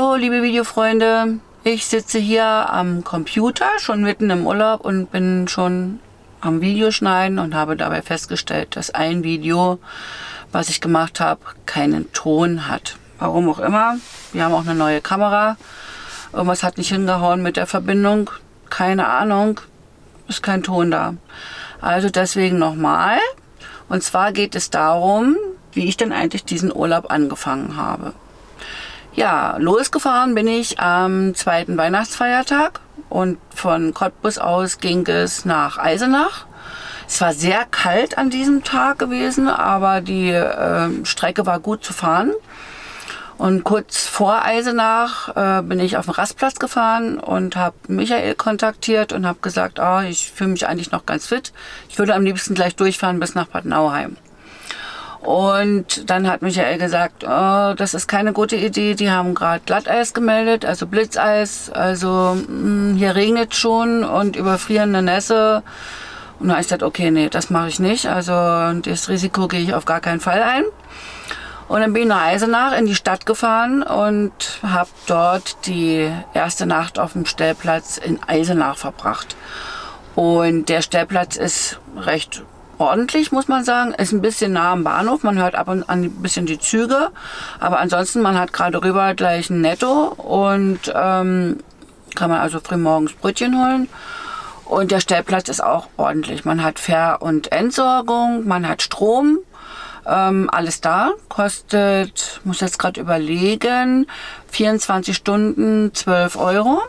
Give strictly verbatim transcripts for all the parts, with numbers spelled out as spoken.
Hallo liebe Videofreunde, ich sitze hier am Computer, schon mitten im Urlaub und bin schon am Videoschneiden und habe dabei festgestellt, dass ein Video, was ich gemacht habe, keinen Ton hat. Warum auch immer. Wir haben auch eine neue Kamera. Irgendwas hat nicht hingehauen mit der Verbindung. Keine Ahnung. Ist kein Ton da. Also deswegen nochmal. Und zwar geht es darum, wie ich denn eigentlich diesen Urlaub angefangen habe. Ja, losgefahren bin ich am zweiten Weihnachtsfeiertag und von Cottbus aus ging es nach Eisenach. Es war sehr kalt an diesem Tag gewesen, aber die äh, Strecke war gut zu fahren. Und kurz vor Eisenach äh, bin ich auf den Rastplatz gefahren und habe Michael kontaktiert und habe gesagt, oh, ich fühle mich eigentlich noch ganz fit. Ich würde am liebsten gleich durchfahren bis nach Bad Nauheim. Und dann hat Michael gesagt, oh, das ist keine gute Idee, die haben gerade Glatteis gemeldet, also Blitzeis, also mh, hier regnet schon und überfrierende Nässe. Und dann habe ich gesagt, okay, nee, das mache ich nicht, also das Risiko gehe ich auf gar keinen Fall ein. Und dann bin ich nach Eisenach in die Stadt gefahren und habe dort die erste Nacht auf dem Stellplatz in Eisenach verbracht. Und der Stellplatz ist recht ordentlich, muss man sagen. Ist ein bisschen nah am Bahnhof. Man hört ab und an ein bisschen die Züge. Aber ansonsten, man hat gerade rüber gleich ein Netto und ähm, kann man also früh morgens Brötchen holen. Und der Stellplatz ist auch ordentlich. Man hat Ver- und Entsorgung, man hat Strom. Ähm, alles da. Kostet, muss jetzt gerade überlegen, vierundzwanzig Stunden zwölf Euro.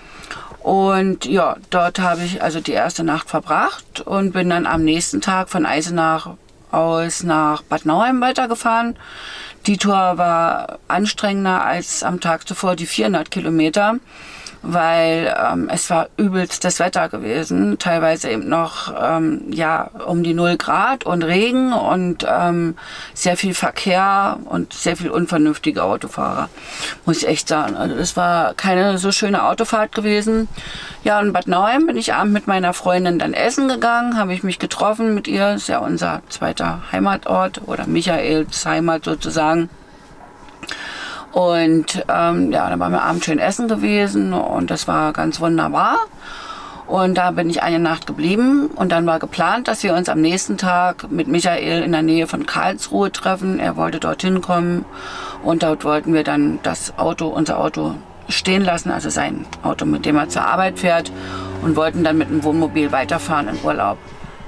Und ja, dort habe ich also die erste Nacht verbracht und bin dann am nächsten Tag von Eisenach aus nach Bad Nauheim weitergefahren. Die Tour war anstrengender als am Tag zuvor die vierhundert Kilometer, weil ähm, es war übelstes Wetter gewesen, teilweise eben noch ähm, ja um die null Grad und Regen und ähm, sehr viel Verkehr und sehr viel unvernünftige Autofahrer, muss ich echt sagen. Also das war keine so schöne Autofahrt gewesen. Ja, in Bad Nauheim bin ich abends mit meiner Freundin dann essen gegangen, habe ich mich getroffen mit ihr, das ist ja unser zweiter Heimatort oder Michaels Heimat sozusagen. Und ähm, ja, dann waren wir abends schön essen gewesen und das war ganz wunderbar. Und da bin ich eine Nacht geblieben und dann war geplant, dass wir uns am nächsten Tag mit Michael in der Nähe von Karlsruhe treffen. Er wollte dorthin kommen und dort wollten wir dann das Auto, unser Auto stehen lassen, also sein Auto, mit dem er zur Arbeit fährt, und wollten dann mit dem Wohnmobil weiterfahren in Urlaub.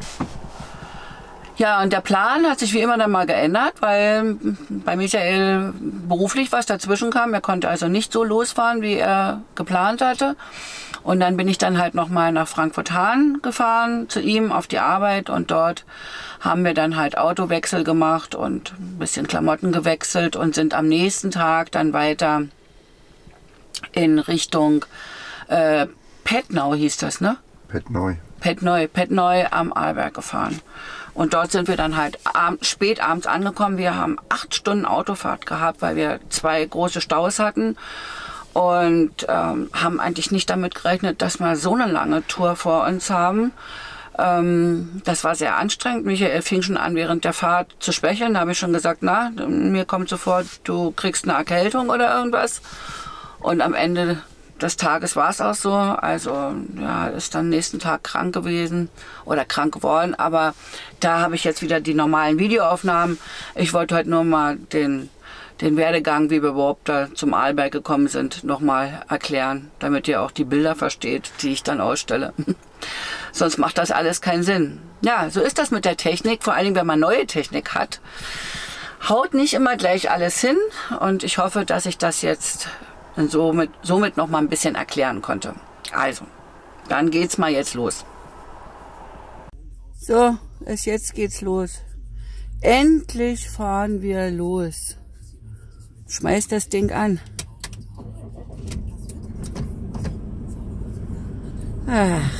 Ja, und der Plan hat sich wie immer dann mal geändert, weil bei Michael beruflich was dazwischen kam. Er konnte also nicht so losfahren, wie er geplant hatte. Und dann bin ich dann halt nochmal nach Frankfurt-Hahn gefahren, zu ihm auf die Arbeit. Und dort haben wir dann halt Autowechsel gemacht und ein bisschen Klamotten gewechselt und sind am nächsten Tag dann weiter in Richtung äh, Pettnau hieß das, ne? Pettnau. Pettnau, Pettnau am Arlberg gefahren. Und dort sind wir dann halt abend, spät abends angekommen. Wir haben acht Stunden Autofahrt gehabt, weil wir zwei große Staus hatten. Und ähm, haben eigentlich nicht damit gerechnet, dass wir so eine lange Tour vor uns haben. Ähm, das war sehr anstrengend. Michael fing schon an, während der Fahrt zu schwächeln. Da habe ich schon gesagt, na, mir kommt sofort, du kriegst eine Erkältung oder irgendwas. Und am Ende des Tages war es auch so, also ja, ist dann nächsten Tag krank gewesen oder krank geworden, aber da habe ich jetzt wieder die normalen Videoaufnahmen. Ich wollte heute nur mal den, den Werdegang, wie wir überhaupt da zum Arlberg gekommen sind, nochmal erklären, damit ihr auch die Bilder versteht, die ich dann ausstelle. Sonst macht das alles keinen Sinn. Ja, so ist das mit der Technik, vor allem wenn man neue Technik hat. Haut nicht immer gleich alles hin und ich hoffe, dass ich das jetzt und somit, somit noch mal ein bisschen erklären konnte. Also, dann geht's mal jetzt los. So, es jetzt geht's los. Endlich fahren wir los. Schmeiß das Ding an. Ach.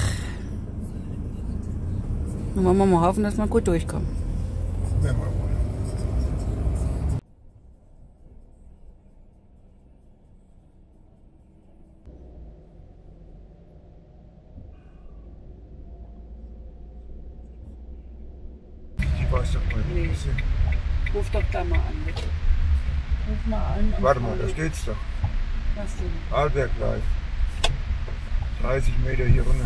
Dann wollen wir mal hoffen, dass wir gut durchkommen. Ja, mal. Nee. Ruf doch da mal an, bitte. Ruf mal an. Warte mal, da steht's doch. Arlberg Live. dreißig Meter hier runter.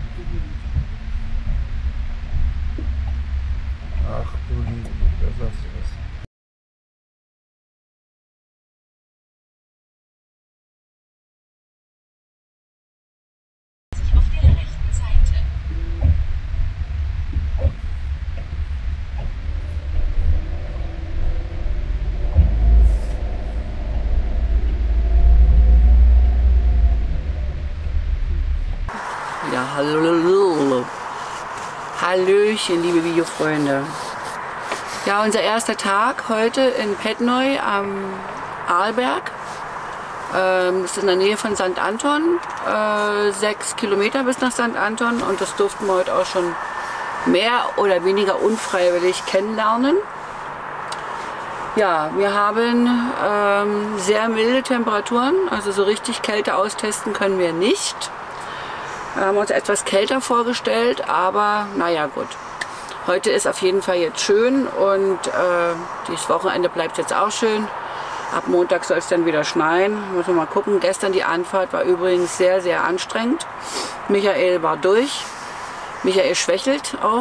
Ach du Liebe, da sagst du was. Auf der rechten Seite. Ja, hallo. Hallöchen, liebe Videofreunde. Ja, unser erster Tag heute in Petneu am Arlberg. Ähm, das ist in der Nähe von Sankt Anton. Äh, sechs Kilometer bis nach Sankt Anton und das durften wir heute auch schon mehr oder weniger unfreiwillig kennenlernen. Ja, wir haben ähm, sehr milde Temperaturen, also so richtig Kälte austesten können wir nicht. Wir haben uns etwas kälter vorgestellt, aber naja gut. Heute ist auf jeden Fall jetzt schön und äh, dieses Wochenende bleibt jetzt auch schön. Ab Montag soll es dann wieder schneien. Müssen wir mal gucken. Gestern die Anfahrt war übrigens sehr, sehr anstrengend. Michael war durch. Michael schwächelt auch.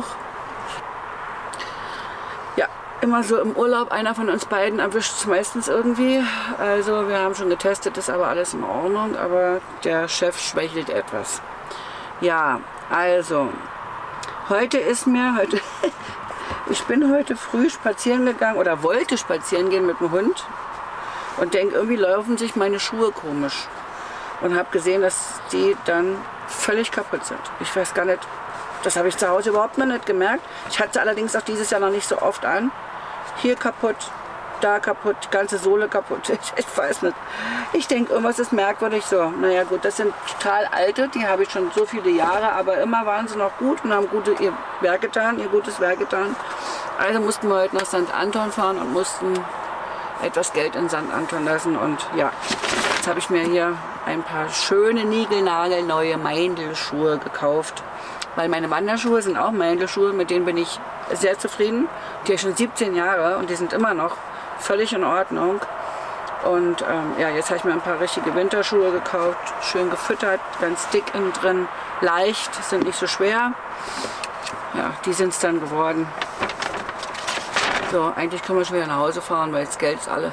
Ja, immer so im Urlaub. Einer von uns beiden erwischt es meistens irgendwie. Also wir haben schon getestet, ist aber alles in Ordnung. Aber der Chef schwächelt etwas. Ja, also, heute ist mir, heute, ich bin heute früh spazieren gegangen oder wollte spazieren gehen mit dem Hund und denke, irgendwie laufen sich meine Schuhe komisch und habe gesehen, dass die dann völlig kaputt sind. Ich weiß gar nicht, das habe ich zu Hause überhaupt noch nicht gemerkt. Ich hatte sie allerdings auch dieses Jahr noch nicht so oft an. Hier kaputt, da kaputt, die ganze Sohle kaputt. Ich, ich weiß nicht. Ich denke, irgendwas ist merkwürdig so. Naja gut, das sind total alte, die habe ich schon so viele Jahre, aber immer waren sie noch gut und haben gute, ihr Werk getan, ihr gutes Werk getan. Also mussten wir heute nach Sankt Anton fahren und mussten etwas Geld in Sankt Anton lassen. Und ja, jetzt habe ich mir hier ein paar schöne, niegelnagelneue Meindl-Schuhe gekauft. Weil meine Wanderschuhe sind auch Meindl-Schuhe, mit denen bin ich sehr zufrieden. Die habe ich schon siebzehn Jahre und die sind immer noch völlig in Ordnung. Und ähm, ja, jetzt habe ich mir ein paar richtige Winterschuhe gekauft, schön gefüttert, ganz dick innen drin, leicht, sind nicht so schwer. Ja, die sind es dann geworden. So, eigentlich können wir schon wieder nach Hause fahren, weil das Geld ist alle.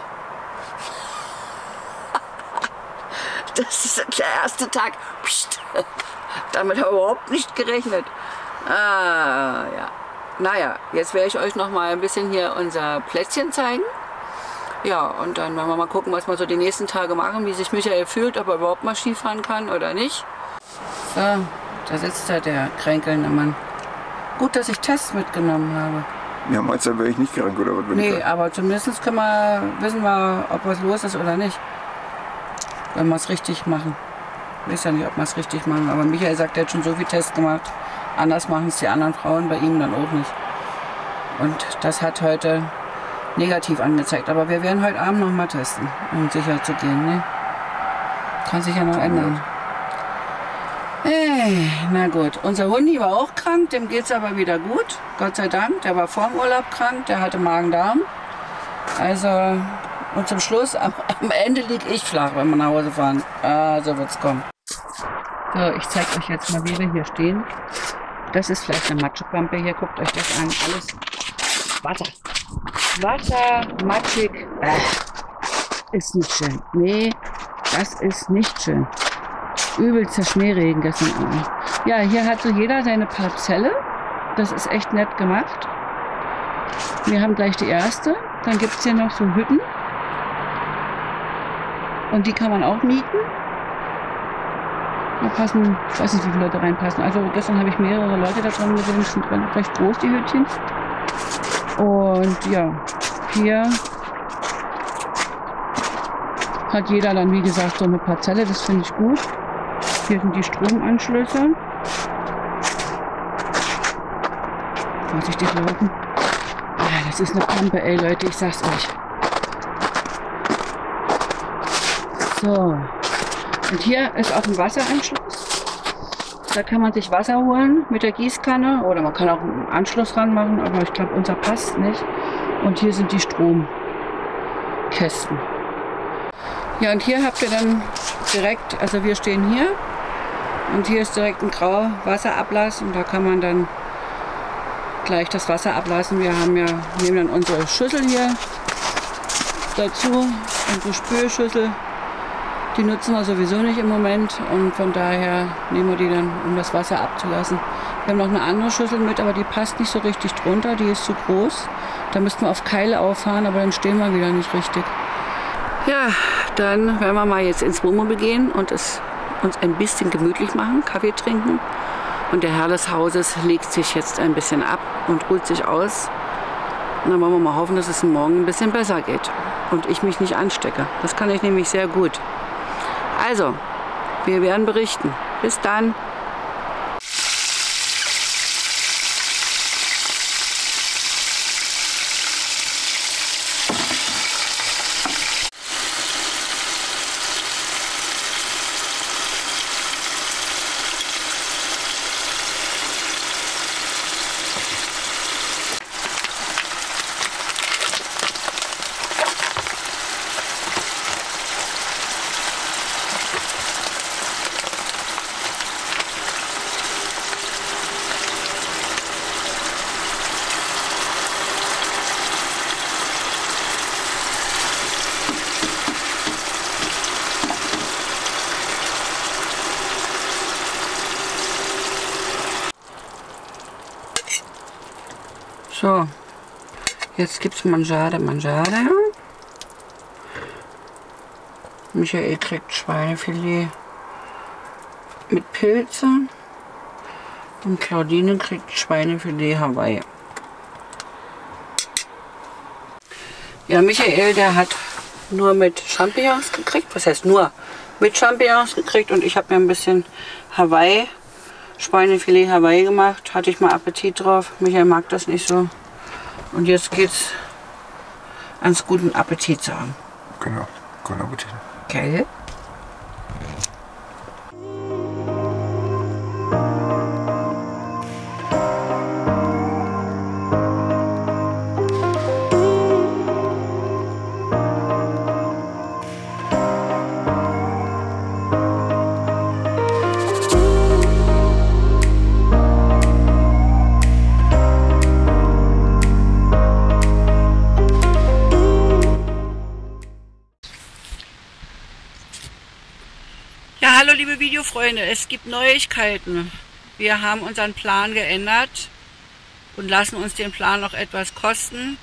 Das ist der erste Tag. Psst. Damit habe ich überhaupt nicht gerechnet. Ah, ja. Naja, jetzt werde ich euch noch mal ein bisschen hier unser Plätzchen zeigen. Ja, und dann werden wir mal gucken, was wir so die nächsten Tage machen, wie sich Michael fühlt, ob er überhaupt mal Skifahren kann oder nicht. So, da sitzt da der kränkelnde Mann. Gut, dass ich Tests mitgenommen habe. Ja, meinst du, wäre ich nicht krank oder was? Nee, aber zumindest können wir, wissen wir, ob was los ist oder nicht. Wenn wir es richtig machen. Ich weiß ja nicht, ob wir es richtig machen, aber Michael sagt, er hat schon so viele Tests gemacht. Anders machen es die anderen Frauen, bei ihm dann auch nicht. Und das hat heute negativ angezeigt. Aber wir werden heute Abend noch mal testen, um sicher zu gehen. Ne? Kann sich ja noch ändern. Hey, na gut, unser Hundi war auch krank, dem geht es aber wieder gut. Gott sei Dank, der war vor dem Urlaub krank, der hatte Magen-Darm. Also, und zum Schluss, am, am Ende liege ich flach, wenn wir nach Hause fahren. Ah, so wird es kommen. So, ich zeige euch jetzt mal, wie wir hier stehen. Das ist vielleicht eine Matschepampe hier, guckt euch das an. Alles Wasser. Wasser, matschig. Äh, ist nicht schön. Nee, das ist nicht schön. Übelster Schneeregen gestern Abend. Ja, hier hat so jeder seine Parzelle. Das ist echt nett gemacht. Wir haben gleich die erste. Dann gibt es hier noch so Hütten. Und die kann man auch mieten. Da passen, ich weiß nicht, wie viele Leute reinpassen. Also gestern habe ich mehrere Leute da drin gesehen, die sind drin, recht groß, die Hütchen. Und ja, hier hat jeder dann, wie gesagt, so eine Parzelle, das finde ich gut. Hier sind die Stromanschlüsse. Vorsichtig laufen. Ja, das ist eine Pampe, ey Leute, ich sag's euch. So. Und hier ist auch ein Wasseranschluss. Da kann man sich Wasser holen mit der Gießkanne oder man kann auch einen Anschluss ranmachen, aber ich glaube, unser passt nicht. Und hier sind die Stromkästen. Ja, und hier habt ihr dann direkt, also wir stehen hier und hier ist direkt ein grauer Wasserablass und da kann man dann gleich das Wasser ablassen. Wir haben ja, nehmen dann unsere Schüssel hier dazu, unsere Spülschüssel. Die nutzen wir sowieso nicht im Moment und von daher nehmen wir die dann, um das Wasser abzulassen. Wir haben noch eine andere Schüssel mit, aber die passt nicht so richtig drunter, die ist zu groß. Da müssten wir auf Keile auffahren, aber dann stehen wir wieder nicht richtig. Ja, dann werden wir mal jetzt ins Wohnmobil gehen und es uns ein bisschen gemütlich machen, Kaffee trinken. Und der Herr des Hauses legt sich jetzt ein bisschen ab und ruht sich aus. Und dann wollen wir mal hoffen, dass es morgen ein bisschen besser geht und ich mich nicht anstecke. Das kann ich nämlich sehr gut. Also, wir werden berichten. Bis dann. So, jetzt gibt es Mangiare, Mangiare. Michael kriegt Schweinefilet mit Pilze und Claudine kriegt Schweinefilet Hawaii. Ja, Michael, der hat nur mit Champignons gekriegt. Was heißt nur? Mit Champignons gekriegt und ich habe mir ein bisschen Hawaii Schweinefilet Hawaii gemacht, hatte ich mal Appetit drauf. Michael mag das nicht so. Und jetzt geht's ans guten Appetit sagen. Genau, guten Appetit. Okay. Hallo liebe Videofreunde, es gibt Neuigkeiten. Wir haben unseren Plan geändert und lassen uns den Plan noch etwas kosten.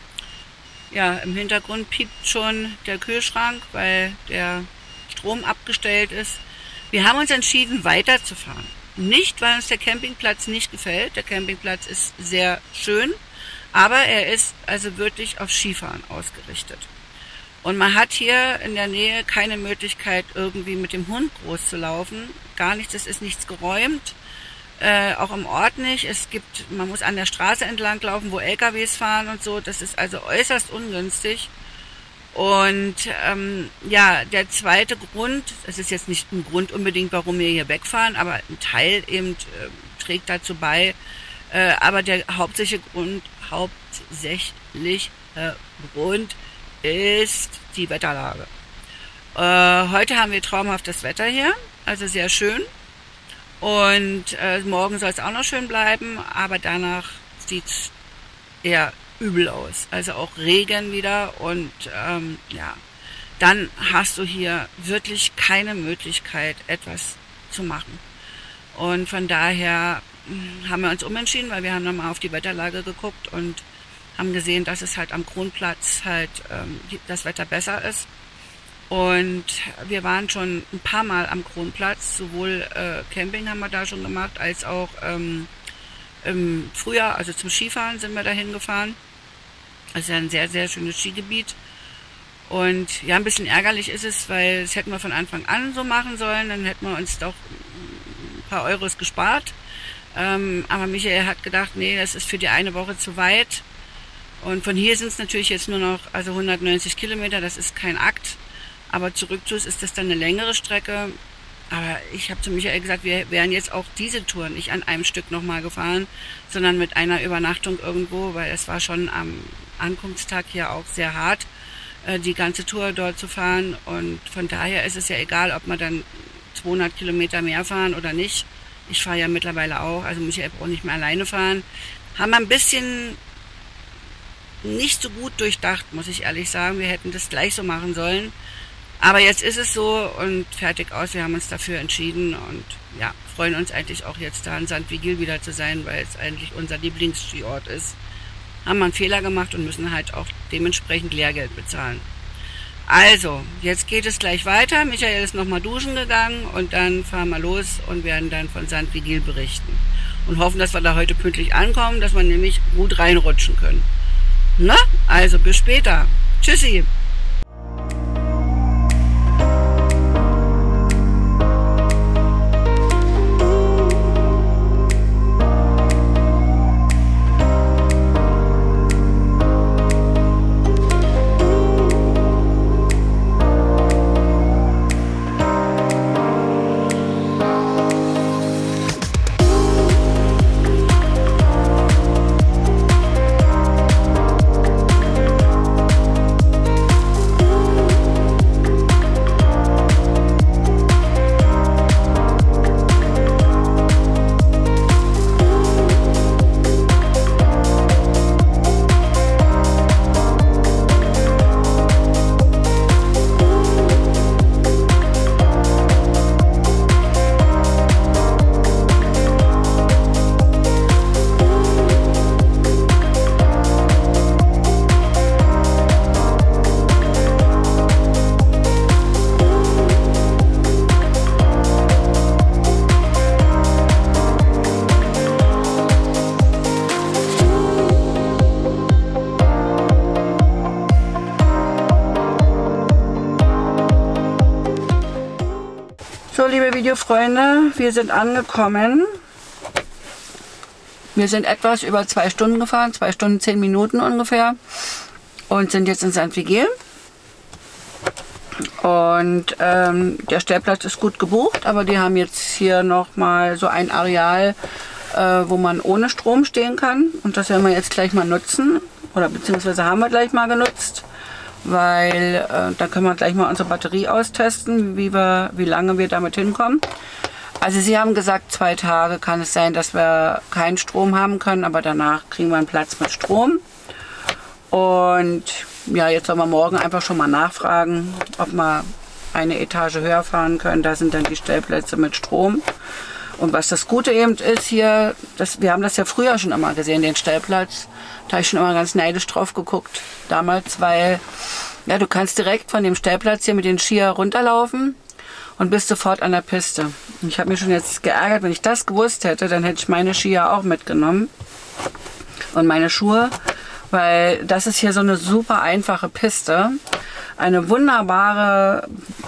Ja, im Hintergrund piept schon der Kühlschrank, weil der Strom abgestellt ist. Wir haben uns entschieden, weiterzufahren. Nicht, weil uns der Campingplatz nicht gefällt. Der Campingplatz ist sehr schön, aber er ist also wirklich auf Skifahren ausgerichtet. Und man hat hier in der Nähe keine Möglichkeit, irgendwie mit dem Hund groß zu laufen. Gar nichts, es ist nichts geräumt. Äh, auch im Ort nicht. Es gibt, man muss an der Straße entlang laufen, wo L K Ws fahren und so. Das ist also äußerst ungünstig. Und ähm, ja, der zweite Grund, es ist jetzt nicht ein Grund unbedingt, warum wir hier wegfahren, aber ein Teil eben äh, trägt dazu bei. Äh, aber der hauptsächliche Grund, hauptsächlich äh, Grund, ist die Wetterlage. Äh, heute haben wir traumhaftes Wetter hier, also sehr schön. Und äh, morgen soll es auch noch schön bleiben, aber danach sieht es eher übel aus. Also auch Regen wieder und ähm, ja, dann hast du hier wirklich keine Möglichkeit, etwas zu machen. Und von daher mh, haben wir uns umentschieden, weil wir haben nochmal auf die Wetterlage geguckt und haben gesehen, dass es halt am Kronplatz halt ähm, das Wetter besser ist. Und wir waren schon ein paar Mal am Kronplatz, sowohl äh, Camping haben wir da schon gemacht, als auch ähm, im Frühjahr, also zum Skifahren sind wir dahin gefahren. Das ist ja ein sehr, sehr schönes Skigebiet. Und ja, ein bisschen ärgerlich ist es, weil das hätten wir von Anfang an so machen sollen, dann hätten wir uns doch ein paar Euros gespart. Ähm, aber Michael hat gedacht, nee, das ist für die eine Woche zu weit. Und von hier sind es natürlich jetzt nur noch also hundertneunzig Kilometer, das ist kein Akt. Aber zurück zu uns ist das dann eine längere Strecke. Aber ich habe zu Michael gesagt, wir wären jetzt auch diese Tour nicht an einem Stück nochmal gefahren, sondern mit einer Übernachtung irgendwo, weil es war schon am Ankunftstag hier auch sehr hart. äh, die ganze Tour dort zu fahren. Und von daher ist es ja egal, ob wir dann zweihundert Kilometer mehr fahren oder nicht. Ich fahre ja mittlerweile auch, also Michael braucht nicht mehr alleine fahren. Haben wir ein bisschen nicht so gut durchdacht, muss ich ehrlich sagen. Wir hätten das gleich so machen sollen. Aber jetzt ist es so und fertig aus. Wir haben uns dafür entschieden und ja, freuen uns eigentlich auch jetzt da in Sankt Vigil wieder zu sein, weil es eigentlich unser Lieblingsskiort ist. Haben wir einen Fehler gemacht und müssen halt auch dementsprechend Lehrgeld bezahlen. Also, jetzt geht es gleich weiter. Michael ist nochmal duschen gegangen und dann fahren wir los und werden dann von Sankt Vigil berichten. Und hoffen, dass wir da heute pünktlich ankommen, dass wir nämlich gut reinrutschen können. Na, also bis später. Tschüssi. So, liebe Videofreunde, wir sind angekommen. Wir sind etwas über zwei Stunden gefahren, zwei Stunden, zehn Minuten ungefähr. Und sind jetzt in Sankt Vigil. Und ähm, der Stellplatz ist gut gebucht, aber die haben jetzt hier nochmal so ein Areal, äh, wo man ohne Strom stehen kann. Und das werden wir jetzt gleich mal nutzen. Oder beziehungsweise haben wir gleich mal genutzt. Weil äh, da können wir gleich mal unsere Batterie austesten, wie, wir, wie lange wir damit hinkommen. Also sie haben gesagt, zwei Tage kann es sein, dass wir keinen Strom haben können, aber danach kriegen wir einen Platz mit Strom. Und ja, jetzt sollen wir morgen einfach schon mal nachfragen, ob wir eine Etage höher fahren können. Da sind dann die Stellplätze mit Strom. Und was das Gute eben ist hier, das, wir haben das ja früher schon immer gesehen, den Stellplatz. Da habe ich schon immer ganz neidisch drauf geguckt damals, weil ja, du kannst direkt von dem Stellplatz hier mit den Skier runterlaufen und bist sofort an der Piste. Ich habe mich schon jetzt geärgert, wenn ich das gewusst hätte, dann hätte ich meine Skier auch mitgenommen und meine Schuhe, weil das ist hier so eine super einfache Piste. Eine wunderbare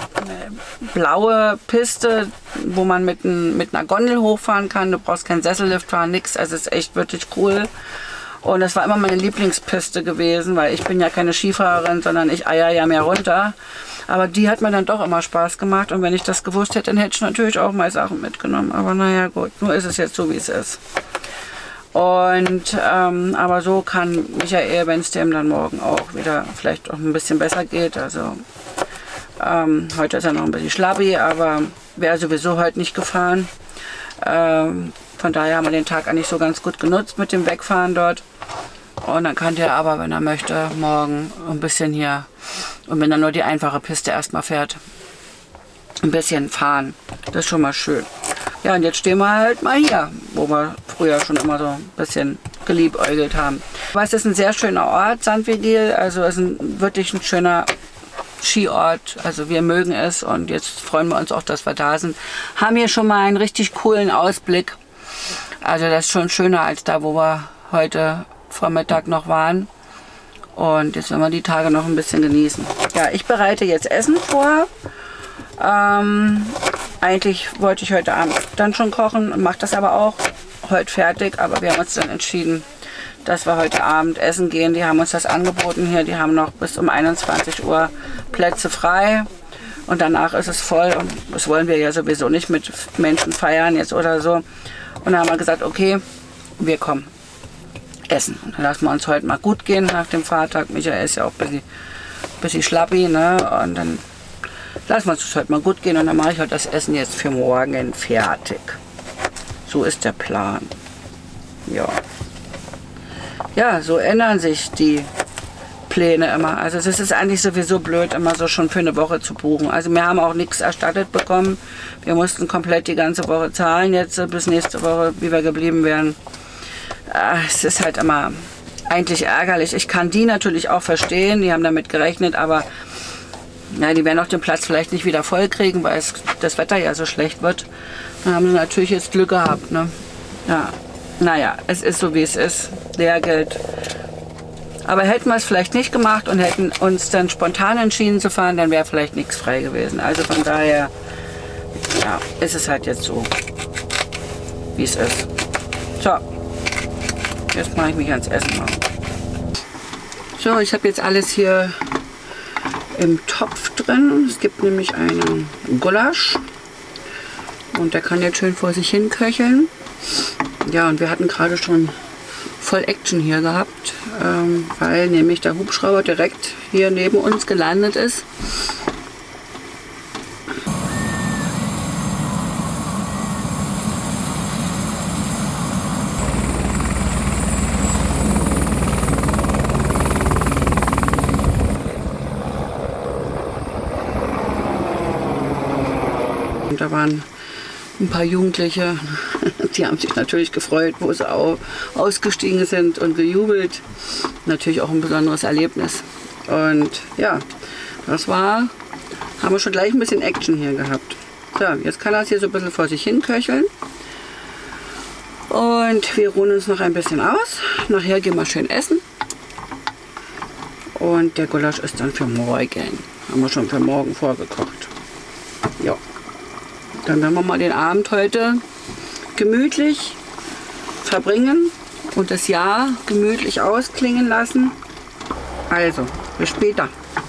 blaue Piste, wo man mit, ein, mit einer Gondel hochfahren kann. Du brauchst keinen Sessellift fahren, nix. Also es ist echt wirklich cool. Und das war immer meine Lieblingspiste gewesen, weil ich bin ja keine Skifahrerin, sondern ich eier ja mehr runter. Aber die hat mir dann doch immer Spaß gemacht. Und wenn ich das gewusst hätte, dann hätte ich natürlich auch mal Sachen mitgenommen. Aber naja, gut, nur ist es jetzt so, wie es ist. Und ähm, aber so kann Michael, wenn es dem dann morgen auch wieder vielleicht auch ein bisschen besser geht. Also ähm, heute ist er noch ein bisschen schlabbi, aber wäre sowieso heute nicht gefahren. Ähm, von daher haben wir den Tag eigentlich so ganz gut genutzt mit dem Wegfahren dort. Und dann kann der aber, wenn er möchte, morgen ein bisschen hier, und wenn er nur die einfache Piste erstmal fährt, ein bisschen fahren. Das ist schon mal schön. Ja, und jetzt stehen wir halt mal hier, wo wir früher schon immer so ein bisschen geliebäugelt haben. Aber es ist ein sehr schöner Ort, Sankt Vigil. Also es ist ein, wirklich ein schöner Skiort. Also wir mögen es und jetzt freuen wir uns auch, dass wir da sind. Haben hier schon mal einen richtig coolen Ausblick. Also das ist schon schöner als da, wo wir heute Vormittag noch waren. Und jetzt werden wir die Tage noch ein bisschen genießen. Ja, ich bereite jetzt Essen vor. Ähm, eigentlich wollte ich heute Abend dann schon kochen und mache das aber auch heute fertig. Aber wir haben uns dann entschieden, dass wir heute Abend essen gehen. Die haben uns das angeboten hier. Die haben noch bis um einundzwanzig Uhr Plätze frei. Und danach ist es voll. Und das wollen wir ja sowieso nicht mit Menschen feiern jetzt oder so. Und dann haben wir gesagt, okay, wir kommen essen. Und dann lassen wir uns heute mal gut gehen nach dem Fahrtag. Michael ist ja auch ein bisschen bisschen schlappi, ne? Und dann lassen wir es heute mal gut gehen und dann mache ich halt das Essen jetzt für morgen fertig. So ist der Plan. Ja. Ja, so ändern sich die Pläne immer. Also es ist eigentlich sowieso blöd, immer so schon für eine Woche zu buchen. Also wir haben auch nichts erstattet bekommen. Wir mussten komplett die ganze Woche zahlen jetzt bis nächste Woche, wie wir geblieben wären. Es ist halt immer eigentlich ärgerlich. Ich kann die natürlich auch verstehen, die haben damit gerechnet, aber ja, die werden auch den Platz vielleicht nicht wieder voll kriegen, weil es, das Wetter ja so schlecht wird. Dann haben sie natürlich jetzt Glück gehabt. Ne? Ja. Naja, es ist so wie es ist. Lehrgeld. Aber hätten wir es vielleicht nicht gemacht und hätten uns dann spontan entschieden zu fahren, dann wäre vielleicht nichts frei gewesen. Also von daher, ja, ist es halt jetzt so, wie es ist. So, jetzt mache ich mich ans Essen machen. So, ich habe jetzt alles hier im Topf drin. Es gibt nämlich einen Gulasch und der kann jetzt schön vor sich hin köcheln. Ja, und wir hatten gerade schon voll Action hier gehabt, ähm, weil nämlich der Hubschrauber direkt hier neben uns gelandet ist. Und da waren ein paar Jugendliche, die haben sich natürlich gefreut, wo sie auch ausgestiegen sind und gejubelt. Natürlich auch ein besonderes Erlebnis. Und ja, das war, haben wir schon gleich ein bisschen Action hier gehabt. So, jetzt kann das hier so ein bisschen vor sich hin köcheln. Und wir ruhen uns noch ein bisschen aus. Nachher gehen wir schön essen. Und der Gulasch ist dann für morgen. Haben wir schon für morgen vorgekocht. Ja. Dann werden wir mal den Abend heute gemütlich verbringen und das Jahr gemütlich ausklingen lassen. Also, bis später.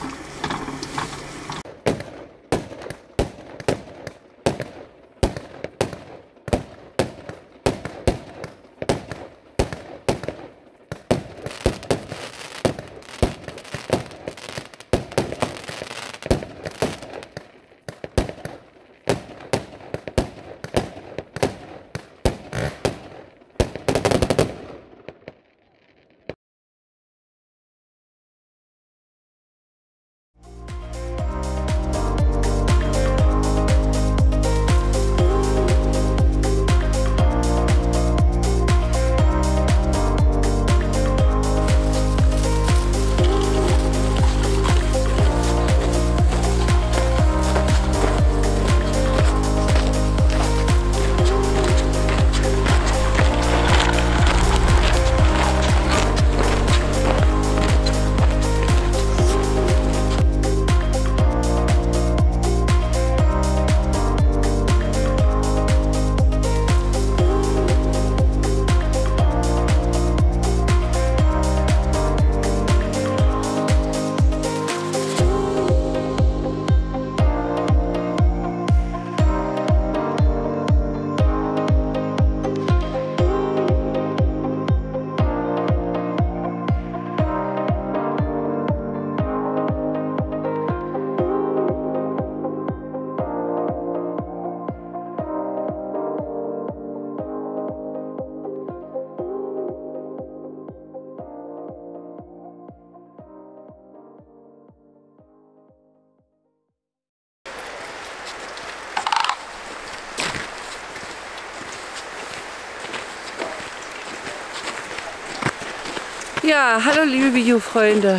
Ja, hallo liebe Videofreunde.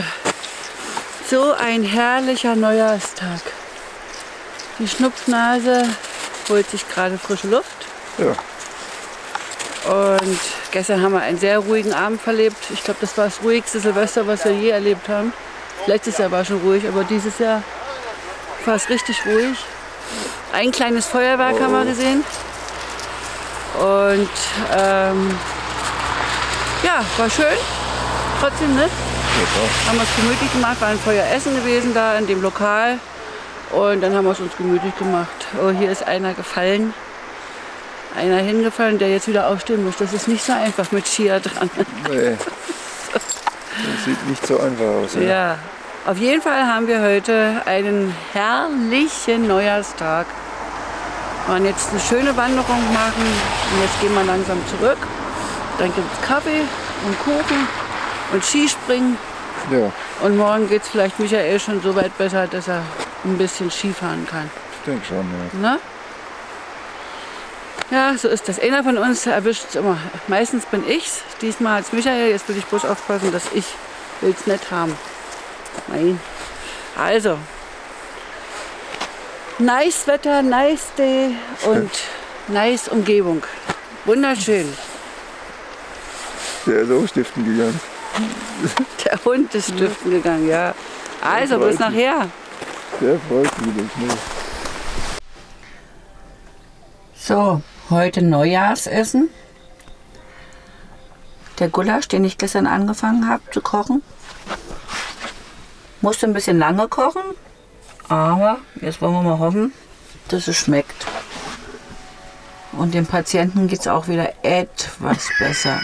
So ein herrlicher Neujahrstag. Die Schnupfnase holt sich gerade frische Luft. Ja. Und gestern haben wir einen sehr ruhigen Abend verlebt. Ich glaube, das war das ruhigste Silvester, was wir je erlebt haben. Letztes Jahr war schon ruhig, aber dieses Jahr war es richtig ruhig. Ein kleines Feuerwerk oh. haben wir gesehen. Und ähm, ja, war schön. Trotzdem, ne? Ja, haben wir es gemütlich gemacht, war ein Feueressen gewesen da in dem Lokal. Und dann haben wir es uns gemütlich gemacht. Oh, hier ist einer gefallen. Einer hingefallen, der jetzt wieder aufstehen muss. Das ist nicht so einfach mit Skier dran. Nee. Das sieht nicht so einfach aus. Ja. Ja, Auf jeden Fall haben wir heute einen herrlichen Neujahrstag. Wir wollen jetzt eine schöne Wanderung machen und jetzt gehen wir langsam zurück. Dann gibt es Kaffee und Kuchen und Skispringen. Ja. Und morgen geht es vielleicht Michael schon so weit besser, dass er ein bisschen Skifahren kann. Ich denke schon, ja. Ne? Ja, so ist das. Einer von uns erwischt es immer. Meistens bin ich's. Diesmal als Michael. Jetzt will ich bloß aufpassen, dass ich es nicht haben. Nein. Also. Nice Wetter, nice day und nice Umgebung. Wunderschön. Der ist auch stiften gegangen. Der Hund ist stiften gegangen, ja. Also, bis nachher. Der freut sich wieder schnell. So, heute Neujahrsessen. Der Gulasch, den ich gestern angefangen habe zu kochen. Musste ein bisschen lange kochen, aber jetzt wollen wir mal hoffen, dass es schmeckt. Und dem Patienten geht es auch wieder etwas besser.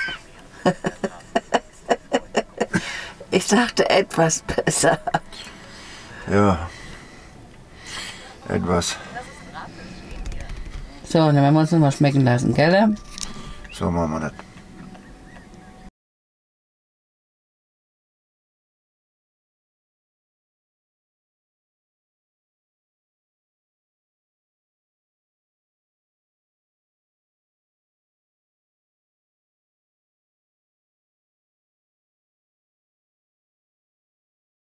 Ich sagte etwas besser. Ja. Etwas. So, dann werden wir uns noch mal schmecken lassen, gell? So machen wir das.